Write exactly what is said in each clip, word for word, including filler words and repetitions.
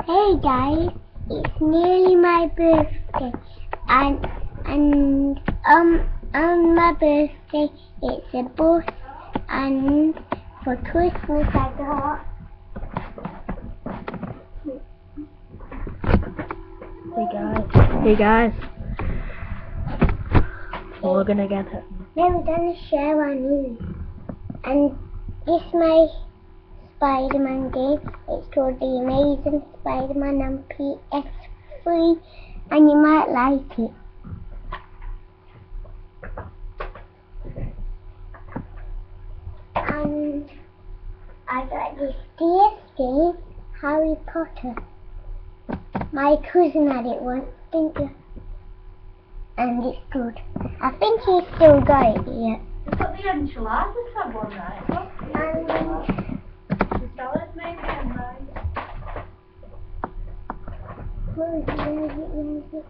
Hey guys, it's nearly my birthday, and and um on my birthday it's a bus, and for Christmas I got. Hey guys, hey guys, we're gonna get it. Then we're gonna share one news, and this my Spider-Man game. It's called The Amazing Spider-Man on P S three, and you might like it. And I got this D S game, Harry Potter. My cousin had it once, didn't you? And it's good. I think he's still got it here. We've got the enchiladas that one night. And The salad made them right. where is it? Where is it? Where is it?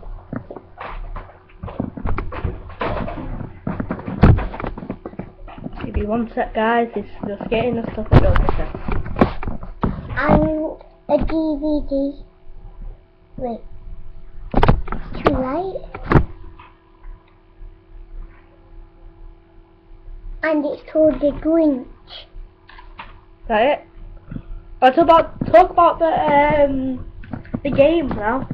Give me one sec, guys. It's just getting the stuff I don't think. And a D V D. Wait. It's too light. And it's called The Grinch. Is that it? Oh, talk about talk about the um the game now.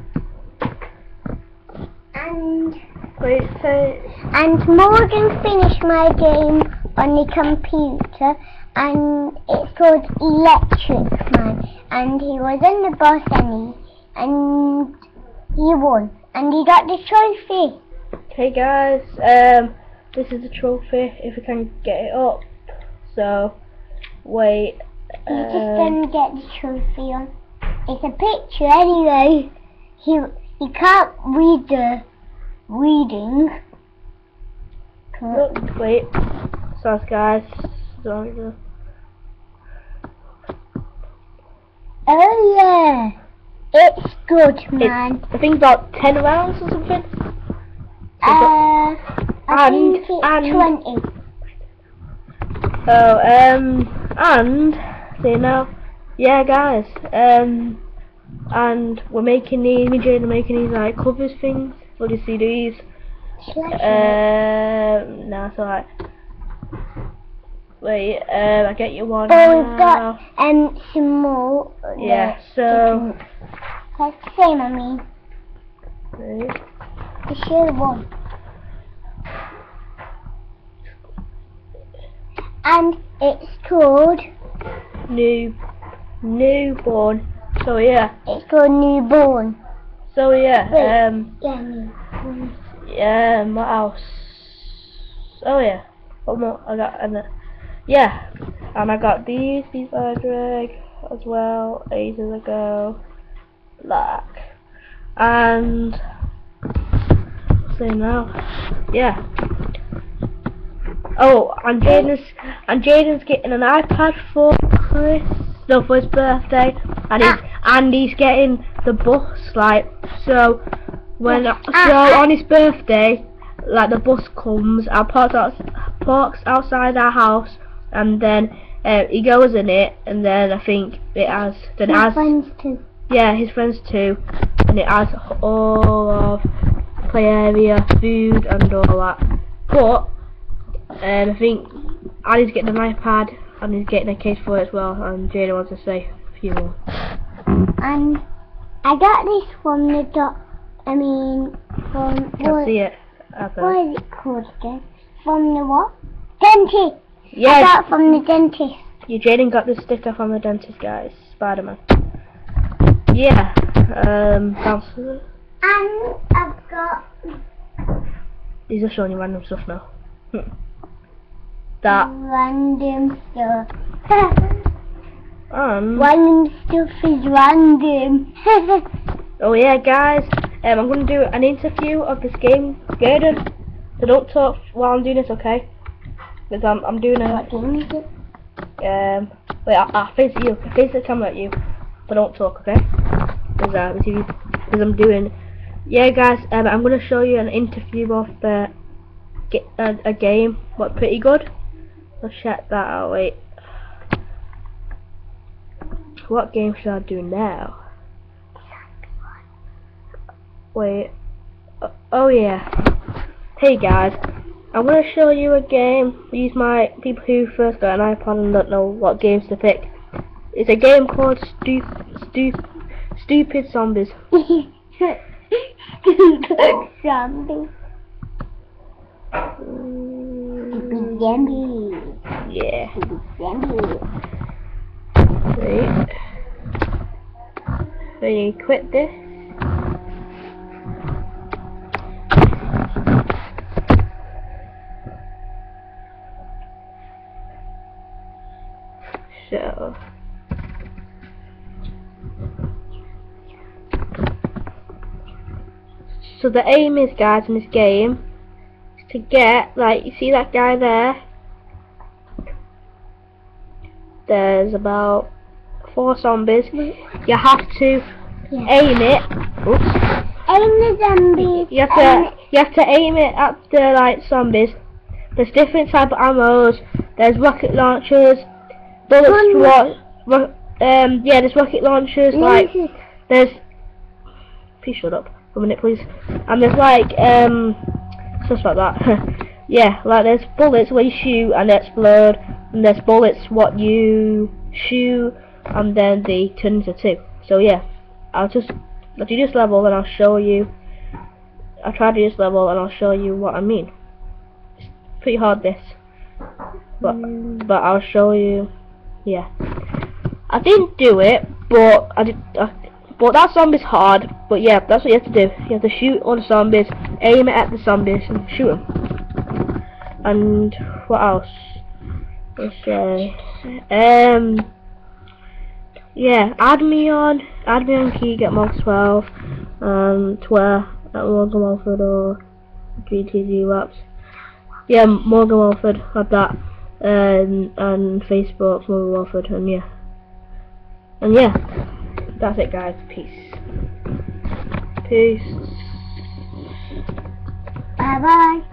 And Wait, say and Morgan finished my game on the computer, and it's called Electric Man, and he was in the boss, and he and he won, and he got the trophy. okay, guys. Um, this is the trophy. If we can get it up. So wait. He just Um, didn't get the trophy on. It's a picture anyway. He he can't read the reading. look, wait. Sorry, guys. Sorry. the- Oh yeah, it's good, man. It's, I think about ten rounds or something. Uh, I and- think it's and- twenty. Oh, um, and see now, yeah, guys. Um, and we're making these. Me and Jane are making these like covers things for the C Ds. Um, no, it's alright. Wait, um, I get you one. Oh, we've now. got um some more. uh, Yeah, the so. different- That's the same, I mean. Wait. The share one. And it's called. New, newborn. So yeah, It's called Newborn. so yeah. Wait. Um, Yeah, Newborn. yeah. What else? Oh yeah. What more? I got and uh, yeah, and I got these. These are drag as well. Ages ago. Black. And say now. Yeah. Oh, and Jaden's and Jaden's getting an iPad for Chris, no, for his birthday, and he's and he's getting the bus, like, so when so on his birthday, like the bus comes and parks out parks outside our house, and then uh, he goes in it, and then I think it has then it My has friends too. yeah, his friends too, and it has all of play area, food, and all that. But um, I think Ali's getting an iPad, and he's getting a case for it as well, and Jada wants to say a few more. And I got this from the doc. I mean, from Can't what, see it. Okay. what is it called again? From the what? Dentist. I Yes, got from the dentist. you Jaden got the sticker from the dentist, guys. Spider-Man. Yeah. Um. That's, And I've got he's just showing you random stuff now. That random stuff. um. Random stuff is random. Oh yeah, guys. Um, I'm gonna do an interview of this game, Jaden. So don't talk while I'm doing this, okay? Because I'm I'm doing a What game is it? um. Wait, I I face you. I face the camera at you, but don't talk, okay? Because uh, because I'm doing. Yeah, guys. Um, I'm gonna show you an interview of the get a, a game. What pretty good. Let's check that out. Wait. What game should I do now? wait. Oh, oh yeah. Hey guys, I'm gonna show you a game. These my people who first got an iPod and don't know what games to pick. It's a game called Stu Stu Stupid Zombies. Stupid zombie. Mm, Zombie. yeah. Zombie. Wait. Then you quit this. So So the aim is, guys, in this game is to get, like, you see that guy there? There's about four zombies. You have to Yeah. aim it. Oops. Aim the zombies. You have aim to you have to aim it at the like zombies. There's different type of ammos. There's rocket launchers, bullets. One Ro ro um yeah, there's rocket launchers. Like Lasers. there's. Please shut up for a minute, please. And there's like um stuff like that. Yeah, like there's bullets where you shoot and they explode, and there's bullets what you shoot and then they turn into two. So yeah, I'll just I'll do this level and I'll show you. I'll try to do this level and I'll show you what I mean. It's pretty hard this, but Mm. but I'll show you. Yeah, I didn't do it, but I did. I, but that zombie's hard. But yeah, that's what you have to do. You have to shoot all the zombies, aim it at the zombies, and shoot them. And what else? Let's say, um, yeah, add me on, add me on Key, get Mox twelve, um, Twitter at Morgan Walford or G T Z Raps. Yeah, Morgan Walford, had that, um, and Facebook, Morgan Walford, and yeah, and yeah, that's it, guys. Peace, peace. Bye bye.